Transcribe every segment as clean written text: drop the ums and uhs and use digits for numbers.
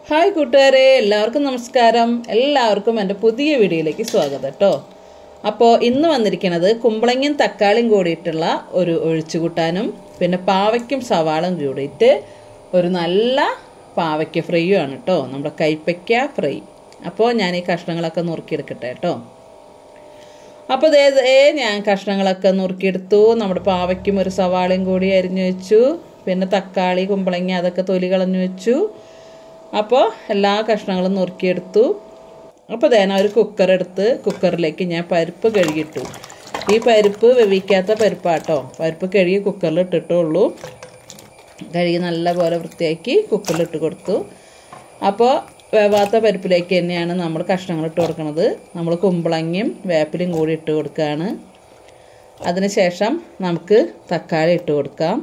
Hi കൂട്ടുകാരെ, എല്ലാവർക്കും നമസ്കാരം. എല്ലാവർക്കും എൻ്റെ പുതിയ വീഡിയോയിലേക്ക് സ്വാഗതം കേട്ടോ. അപ്പോൾ ഇന്ന് വന്നിരിക്കുന്നത് കുമ്പളങ്ങയും തക്കാളിയും കൂടിയിട്ടുള്ള ഒരു ഒഴിച്ചുകൂട്ടാനും പിന്നെ പാവയ്ക്കും സവാളും കൂടിയിട്ട് ഒരു നല്ല പാവയ്ക്ക ഫ്രൈയും ആണ് കേട്ടോ, നമ്മുടെ കൈപ്പയ്ക്ക ഫ്രൈ. അപ്പോൾ ഞാൻ ഈ കഷ്ണങ്ങളൊക്കെ നുറുക്കിയെടുക്കട്ടെ കേട്ടോ. അപ്പോൾ ഞാൻ കഷ്ണങ്ങളൊക്കെ നുറുക്കിയെടുത്തു. നമ്മുടെ പാവയ്ക്കും ഒരു സവാളയും കൂടി അരിഞ്ഞു വെച്ചു. പിന്നെ തക്കാളി, കുമ്പളങ്ങ അതൊക്കെ തൊലി കളഞ്ഞു വെച്ചു. അപ്പോൾ എല്ലാ കഷ്ണങ്ങളും നുറുക്കിയെടുത്തു. അപ്പോൾ ഒരു കുക്കർ എടുത്ത് കുക്കറിലേക്ക് ഞാൻ പരിപ്പ് കഴുകിയിട്ടു. ഈ പരിപ്പ് വേവിക്കാത്ത പരിപ്പാട്ടോ, പരിപ്പ് കഴുകി കുക്കറിൽ ഇട്ടിട്ടുള്ളൂ. കഴുകി നല്ല പോലെ വൃത്തിയാക്കി കുക്കറിലിട്ട് കൊടുത്തു. അപ്പോൾ വേവാത്ത പരിപ്പിലേക്ക് തന്നെയാണ് നമ്മൾ കഷ്ണങ്ങൾ ഇട്ട് കൊടുക്കുന്നത്. നമ്മൾ കുമ്പളങ്ങയും വേപ്പിലും കൂടി ഇട്ട് കൊടുക്കുകയാണ്. അതിനുശേഷം നമുക്ക് തക്കാളി ഇട്ട് കൊടുക്കാം.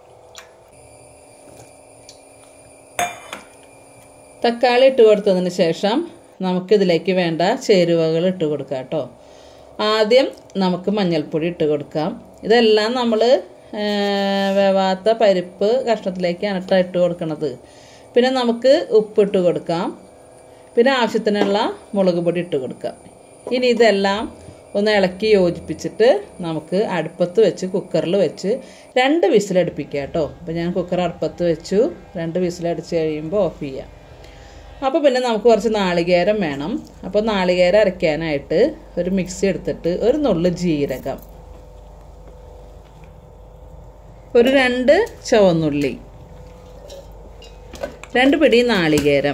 തക്കാളി ഇട്ട് കൊടുത്തതിന് ശേഷം നമുക്കിതിലേക്ക് വേണ്ട ചേരുവകൾ ഇട്ട് കൊടുക്കാം കേട്ടോ. ആദ്യം നമുക്ക് മഞ്ഞൾപ്പൊടി ഇട്ട് കൊടുക്കാം. ഇതെല്ലാം നമ്മൾ വേവാത്ത പരിപ്പ് കഷ്ണത്തിലേക്കാണ് ഇട്ട് കൊടുക്കുന്നത്. പിന്നെ നമുക്ക് ഉപ്പിട്ട് കൊടുക്കാം. പിന്നെ ആവശ്യത്തിനുള്ള മുളക് പൊടി ഇട്ട് കൊടുക്കാം. ഇനി ഇതെല്ലാം ഒന്ന് ഇളക്കി യോജിപ്പിച്ചിട്ട് നമുക്ക് അടുപ്പത്ത് വെച്ച് കുക്കറിൽ വെച്ച് 2 വിസിലടുപ്പിക്കാം കേട്ടോ. അപ്പോൾ ഞാൻ കുക്കർ അടുപ്പത്ത് വെച്ചു. 2 വിസിലടിച്ച് കഴിയുമ്പോൾ ഓഫ് ചെയ്യാം. അപ്പോൾ പിന്നെ നമുക്ക് കുറച്ച് നാളികേരം വേണം. അപ്പോൾ നാളികേരം അരയ്ക്കാനായിട്ട് ഒരു മിക്സി എടുത്തിട്ട് ഒരു നുള്ളു ജീരകം, ഒരു 2 ചുവന്നുള്ളി, 2 പിടി നാളികേരം,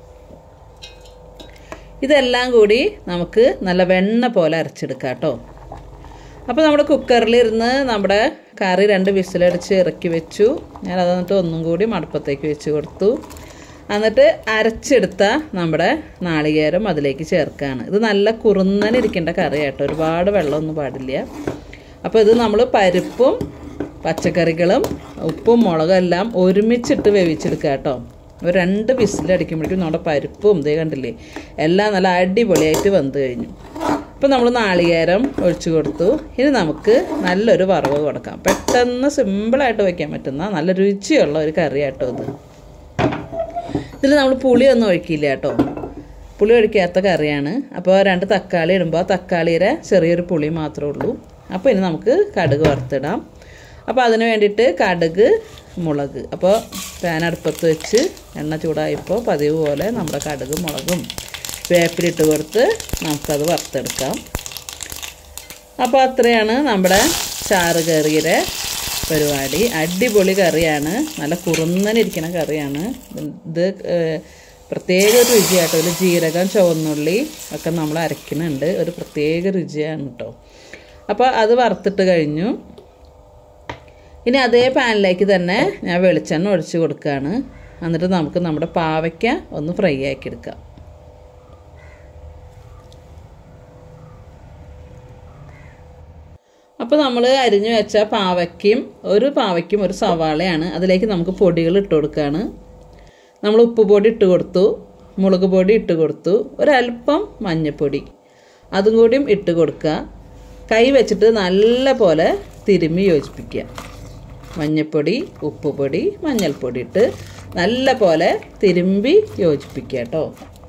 ഇതെല്ലാം കൂടി നമുക്ക് നല്ല വെണ്ണ പോലെ അരച്ചെടുക്കാം കേട്ടോ. അപ്പോൾ നമ്മുടെ കുക്കറിലിരുന്ന് നമ്മുടെ കറി 2 വിസിലടിച്ച് ഇറക്കി വെച്ചു. ഞാൻ അതെന്നിട്ട് ഒന്നും കൂടി അടുപ്പത്തേക്ക് വെച്ച് കൊടുത്തു. എന്നിട്ട് അരച്ചെടുത്ത നമ്മുടെ നാളികേരം അതിലേക്ക് ചേർക്കുകയാണ്. ഇത് നല്ല കുറുന്നനിരിക്കേണ്ട കറിയാട്ടോ, ഒരുപാട് വെള്ളമൊന്നും പാടില്ല. അപ്പോൾ ഇത് നമ്മൾ പരിപ്പും പച്ചക്കറികളും ഉപ്പും മുളകും എല്ലാം ഒരുമിച്ചിട്ട് വേവിച്ചെടുക്കുക കേട്ടോ. ഒരു 2 വിസിലടിക്കുമ്പോഴേക്കും നമ്മുടെ പരിപ്പും ഇതേ കണ്ടില്ലേ എല്ലാം നല്ല അടിപൊളിയായിട്ട് വെന്ത് കഴിഞ്ഞു. അപ്പോൾ നമ്മൾ നാളികേരം ഒഴിച്ചു കൊടുത്തു. ഇനി നമുക്ക് നല്ലൊരു വറവ് കൊടുക്കാം. പെട്ടെന്ന് സിമ്പിളായിട്ട് വയ്ക്കാൻ പറ്റുന്ന നല്ല രുചിയുള്ള ഒരു കറിയാട്ടോ ഇത്. ഇതിൽ നമ്മൾ പുളിയൊന്നും ഒഴിക്കില്ല കേട്ടോ, പുളി ഒഴിക്കാത്ത കറിയാണ്. അപ്പോൾ 2 തക്കാളി ഇടുമ്പോൾ തക്കാളിയുടെ ചെറിയൊരു പുളി മാത്രമേ ഉള്ളൂ. അപ്പോൾ ഇനി നമുക്ക് കടുക് വറുത്തിടാം. അപ്പോൾ അതിന് വേണ്ടിയിട്ട് കടുക്, മുളക്. അപ്പോൾ പാൻ അടുപ്പത്ത് വെച്ച് എണ്ണ ചൂടായപ്പോൾ പതിവ് പോലെ നമ്മുടെ കടുക്, മുളകും വേപ്പിലിട്ട് കൊടുത്ത് നമുക്കത് വറുത്തെടുക്കാം. അപ്പോൾ അത്രയാണ് നമ്മുടെ ചാറ് കറിയുടെ പരിപാടി. അടിപൊളി കറിയാണ്, നല്ല കുറുന്നനിരിക്കുന്ന കറിയാണ് ഇത്. പ്രത്യേക ഒരു രുചിയാട്ടോ. ഒരു ജീരകം, ചുവന്നുള്ളി ഒക്കെ നമ്മൾ അരയ്ക്കുന്നുണ്ട്, ഒരു പ്രത്യേക രുചിയാണ് കേട്ടോ. അപ്പോൾ അത് വറുത്തിട്ട് കഴിഞ്ഞു. ഇനി അതേ പാനിലേക്ക് തന്നെ ഞാൻ വെളിച്ചെണ്ണ ഒഴിച്ച് കൊടുക്കുകയാണ്. എന്നിട്ട് നമുക്ക് നമ്മുടെ പാവയ്ക്ക ഒന്ന് ഫ്രൈ ആക്കി എടുക്കാം. അപ്പോൾ നമ്മൾ അരിഞ്ഞു വെച്ച പാവയ്ക്കും ഒരു സവാളയാണ്. അതിലേക്ക് നമുക്ക് പൊടികൾ ഇട്ട് കൊടുക്കുകയാണ്. നമ്മൾ ഉപ്പ് പൊടി ഇട്ട് കൊടുത്തു, മുളക് പൊടി ഇട്ട് കൊടുത്തു, ഒരല്പം മഞ്ഞൾപ്പൊടി അതും കൂടിയും ഇട്ട് കൊടുക്കുക. കൈ വെച്ചിട്ട് നല്ല പോലെ തിരുമ്മി യോജിപ്പിക്കുക. മഞ്ഞൾപ്പൊടി, ഉപ്പ് പൊടി, മഞ്ഞൾപ്പൊടി ഇട്ട് നല്ല പോലെ തിരുമ്പി യോജിപ്പിക്കുക കേട്ടോ.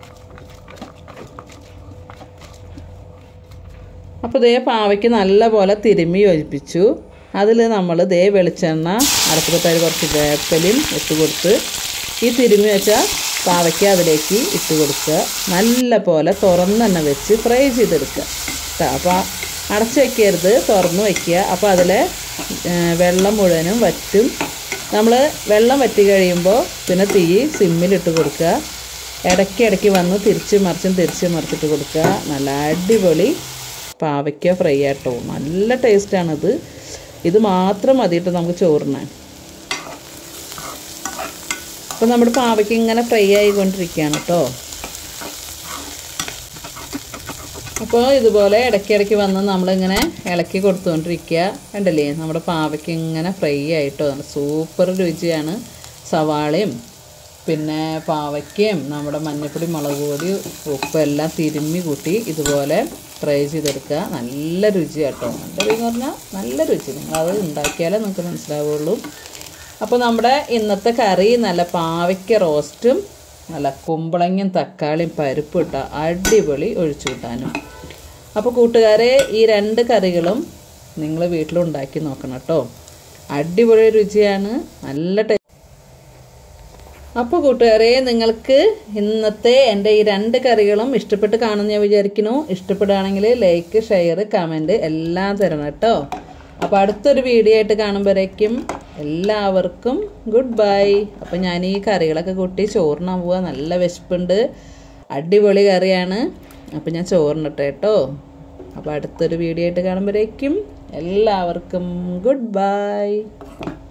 അപ്പോൾ പാവയ്ക്ക് നല്ല പോലെ തിരുമ്മി യോജിപ്പിച്ചു. അതിൽ നമ്മൾ വെളിച്ചെണ്ണ അടുപ്പത്തിട്ട് കുറച്ച് വേപ്പിലയും ഇട്ട് കൊടുത്ത് ഈ തിരുമ്മി വെച്ച പാവയ്ക്ക് അതിലേക്ക് ഇട്ട് കൊടുക്കുക. നല്ല പോലെ തുറന്ന് തന്നെ വെച്ച് ഫ്രൈ ചെയ്തെടുക്കുക കേട്ടോ. അപ്പോൾ അടച്ച് വയ്ക്കരുത്, തുറന്ന് വയ്ക്കുക. അപ്പോൾ അതിലെ വെള്ളം മുഴുവനും വറ്റും. നമ്മൾ വെള്ളം വറ്റി കഴിയുമ്പോൾ പിന്നെ തീ സിമ്മിലിട്ട് കൊടുക്കുക. ഇടയ്ക്കിടയ്ക്ക് വന്ന് തിരിച്ച് മറിച്ചിട്ട് കൊടുക്കുക. നല്ല അടിപൊളി പാവയ്ക്ക ഫ്രൈ ആട്ടോ, നല്ല ടേസ്റ്റാണിത്. ഇത് മാത്രം മതിയിട്ട് നമുക്ക് ചോറിനാൻ. അപ്പോൾ നമ്മുടെ പാവയ്ക്ക ഇങ്ങനെ ഫ്രൈ ആയിക്കൊണ്ടിരിക്കുകയാണ് കേട്ടോ. അപ്പോൾ ഇതുപോലെ ഇടയ്ക്കിടയ്ക്ക് വന്ന് നമ്മളിങ്ങനെ ഇളക്കി കൊടുത്തുകൊണ്ടിരിക്കുക. കണ്ടില്ലേ നമ്മുടെ പാവയ്ക്ക ഇങ്ങനെ ഫ്രൈ ആയിട്ടോ, നല്ല സൂപ്പർ രുചിയാണ്. സവാളയും പിന്നെ പാവയ്ക്കയും നമ്മുടെ മഞ്ഞൾപ്പൊടി, മുളക് പൊടി, ഉപ്പ് എല്ലാം തിരുമ്മി കൂട്ടി ഇതുപോലെ ഫ്രൈ ചെയ്തെടുക്കുക. നല്ല രുചി കേട്ടോ. നല്ല രുചി എന്ന് പറഞ്ഞാൽ നല്ല രുചി. നിങ്ങളത് ഉണ്ടാക്കിയാലേ നിങ്ങൾക്ക് മനസ്സിലാവുള്ളൂ. അപ്പോൾ നമ്മുടെ ഇന്നത്തെ കറി നല്ല പാവയ്ക്ക റോസ്റ്റും നല്ല കുമ്പളങ്ങയും തക്കാളിയും പരിപ്പ് ഇട്ട അടിപൊളി ഒഴിച്ചുകൂട്ടാനും. അപ്പോൾ കൂട്ടുകാരെ, ഈ 2 കറികളും നിങ്ങൾ വീട്ടിലുണ്ടാക്കി നോക്കണം കേട്ടോ. അടിപൊളി രുചിയാണ്, നല്ല ടേസ്റ്റ്. അപ്പോൾ കൂട്ടുകാരെ, നിങ്ങൾക്ക് ഇന്നത്തെ എൻ്റെ ഈ 2 കറികളും ഇഷ്ടപ്പെട്ട് കാണുമെന്ന് ഞാൻ വിചാരിക്കുന്നു. ഇഷ്ടപ്പെടുകയാണെങ്കിൽ ലൈക്ക്, ഷെയർ, കമൻറ്റ് എല്ലാം തരണം കേട്ടോ. അപ്പോൾ അടുത്തൊരു വീഡിയോ ആയിട്ട് കാണുമ്പോഴേക്കും എല്ലാവർക്കും ഗുഡ് ബൈ. അപ്പോൾ ഞാൻ ഈ കറികളൊക്കെ കൂട്ടി ചോറിനാൻ പോവുക. നല്ല വിശപ്പുണ്ട്, അടിപൊളി കറിയാണ്. അപ്പോൾ ഞാൻ ചോറിനിട്ടെ കേട്ടോ. അപ്പോൾ അടുത്തൊരു വീഡിയോ ആയിട്ട് കാണുമ്പോഴേക്കും എല്ലാവർക്കും ഗുഡ് ബൈ.